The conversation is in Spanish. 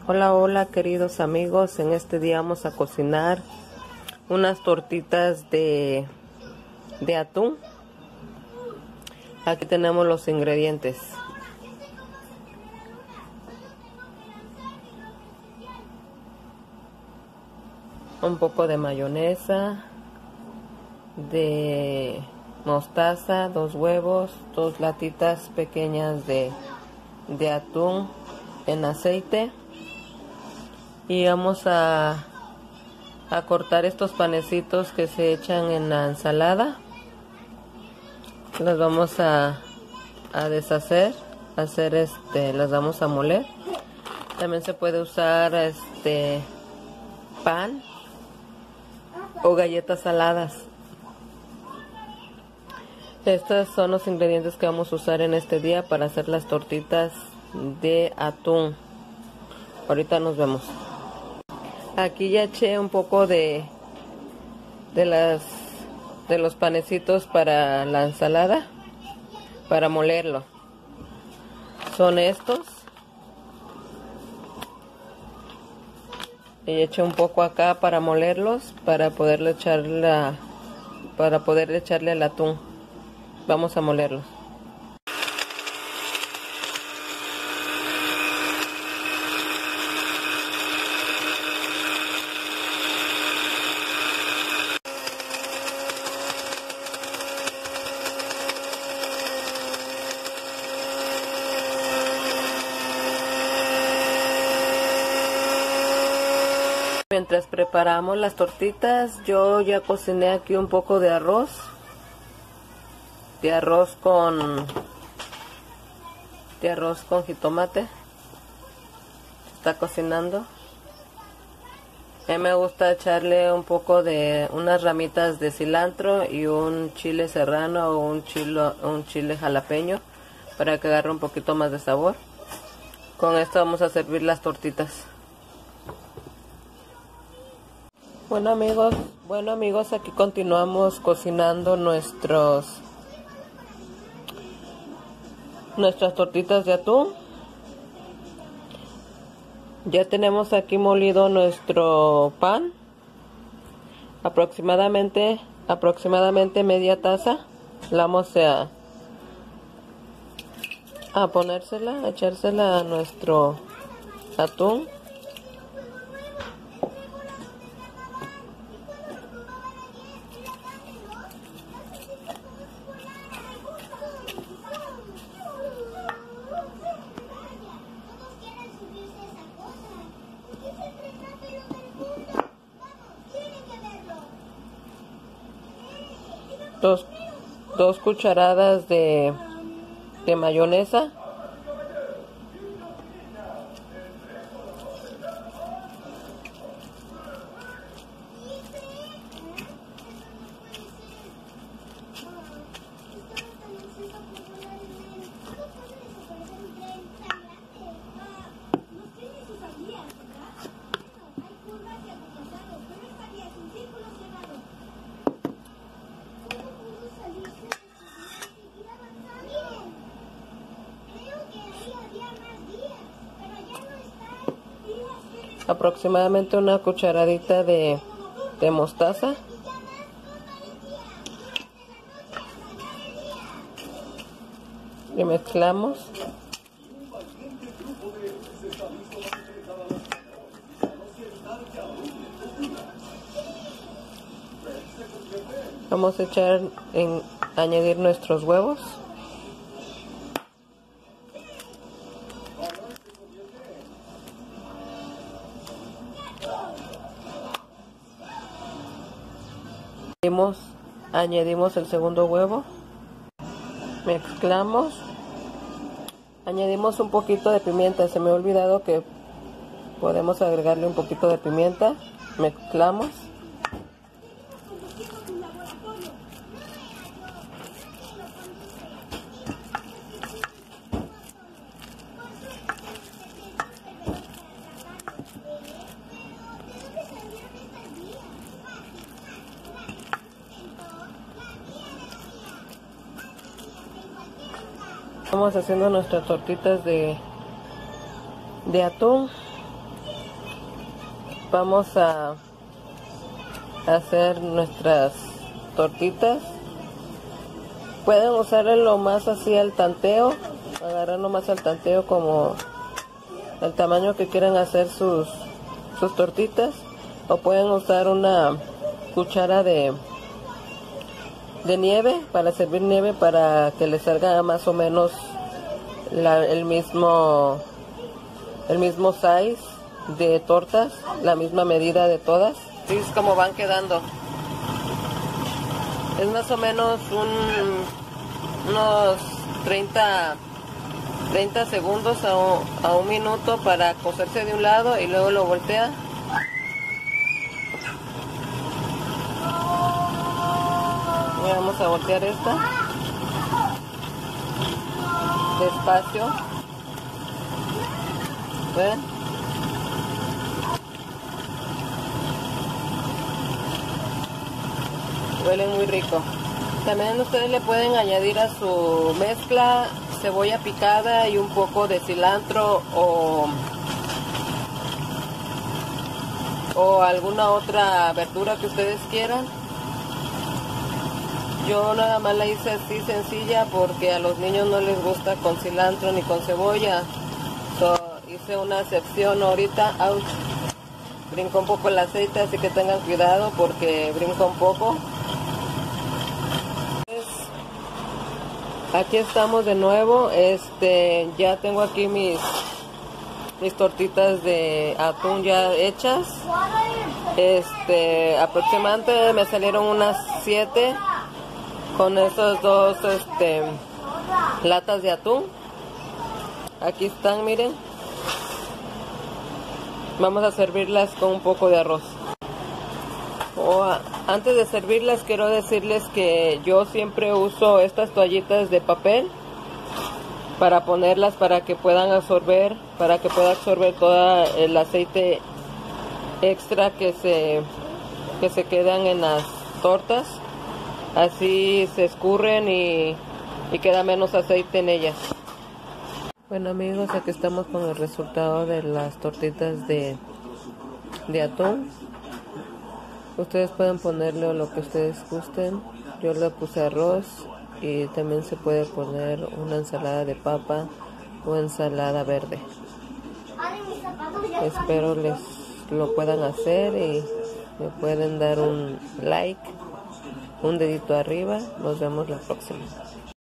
Hola, hola queridos amigos, en este día vamos a cocinar unas tortitas de atún. Aquí tenemos los ingredientes. Un poco de mayonesa, de mostaza, 2 huevos, 2 latitas pequeñas de atún en aceite. Y vamos a cortar estos panecitos que se echan en la ensalada. Los vamos a deshacer, las vamos a moler. También se puede usar pan o galletas saladas. Estos son los ingredientes que vamos a usar en este día para hacer las tortitas de atún. Ahorita nos vemos. Aquí ya eché un poco de los panecitos para la ensalada, para molerlo. Son estos. Y eché un poco acá para molerlos, para poder echarle el atún. Vamos a molerlos. Mientras preparamos las tortitas, yo ya cociné aquí un poco de arroz con jitomate. Está cocinando. A mí me gusta echarle un poco de unas ramitas de cilantro y un chile serrano o un chile jalapeño para que agarre un poquito más de sabor. Con esto vamos a servir las tortitas. Bueno amigos, aquí continuamos cocinando nuestras tortitas de atún. Ya tenemos aquí molido nuestro pan, aproximadamente media taza. La vamos a echársela a nuestro atún. Dos cucharadas de mayonesa. Aproximadamente una cucharadita de mostaza. Y mezclamos. Vamos a añadir nuestros huevos. Añadimos el segundo huevo, mezclamos, añadimos un poquito de pimienta. Se me ha olvidado que podemos agregarle un poquito de pimienta. Mezclamos. Estamos haciendo nuestras tortitas de atún. vamos a hacer nuestras tortitas. Pueden usarlo más así al tanteo, agarrarlo más al tanteo como el tamaño que quieran hacer sus tortitas, o pueden usar una cuchara de nieve para servir nieve, para que les salga más o menos el mismo size de tortas, la misma medida de todas. Así es como van quedando. Es más o menos unos 30 segundos a un minuto para cocerse de un lado y luego lo voltea. Y vamos a voltear esta despacio. ¿Ven? Huele muy rico. También ustedes le pueden añadir a su mezcla cebolla picada y un poco de cilantro o alguna otra verdura que ustedes quieran. Yo nada más la hice así sencilla porque a los niños no les gusta con cilantro ni con cebolla. Hice una excepción ahorita. Ouch. Brincó un poco el aceite, así que tengan cuidado porque brinca un poco. Aquí estamos de nuevo. Ya tengo aquí mis tortitas de atún ya hechas. Aproximadamente me salieron unas 7 con esos dos latas de atún. Aquí están, miren. Vamos a servirlas con un poco de arroz. Antes de servirlas, quiero decirles que yo siempre uso estas toallitas de papel para ponerlas, para que pueda absorber todo el aceite extra que se quedan en las tortas. Así se escurren y queda menos aceite en ellas. Bueno amigos, aquí estamos con el resultado de las tortitas de atún. Ustedes pueden ponerle lo que ustedes gusten. Yo le puse arroz y también se puede poner una ensalada de papa o ensalada verde. Espero les lo puedan hacer y me pueden dar un like, un dedito arriba. Nos vemos la próxima.